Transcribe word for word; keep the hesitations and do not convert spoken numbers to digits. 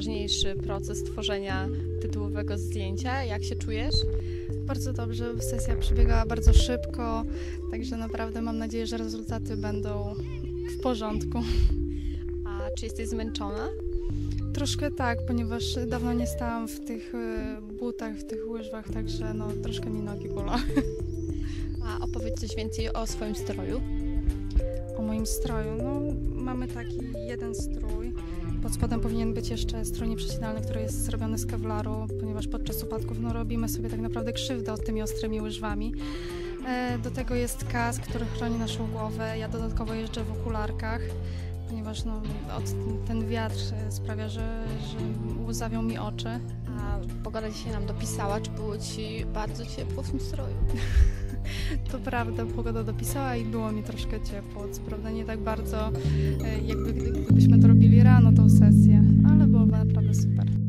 najważniejszy proces tworzenia tytułowego zdjęcia. Jak się czujesz? Bardzo dobrze, sesja przebiegała bardzo szybko, także naprawdę mam nadzieję, że rezultaty będą w porządku. A czy jesteś zmęczona? Troszkę tak, ponieważ dawno nie stałam w tych e, butach, w tych łyżwach, także no, troszkę mi nogi bolą. A opowiedz coś więcej o swoim stroju. O moim stroju, no mamy taki jeden strój. Pod spodem powinien być jeszcze strój nieprzecinalny, który jest zrobiony z kevlaru, ponieważ podczas upadków no, robimy sobie tak naprawdę krzywdę od tymi ostrymi łyżwami. E, do tego jest kask, który chroni naszą głowę. Ja dodatkowo jeżdżę w okularkach, ponieważ no, od, ten wiatr sprawia, że, że łzawią mi oczy. A pogoda dzisiaj nam dopisała, czy było Ci bardzo ciepło w tym stroju? To prawda, pogoda dopisała i było mi troszkę ciepło. Co prawda nie tak bardzo, jakby gdybyśmy to robili rano, tą sesję, ale było naprawdę super.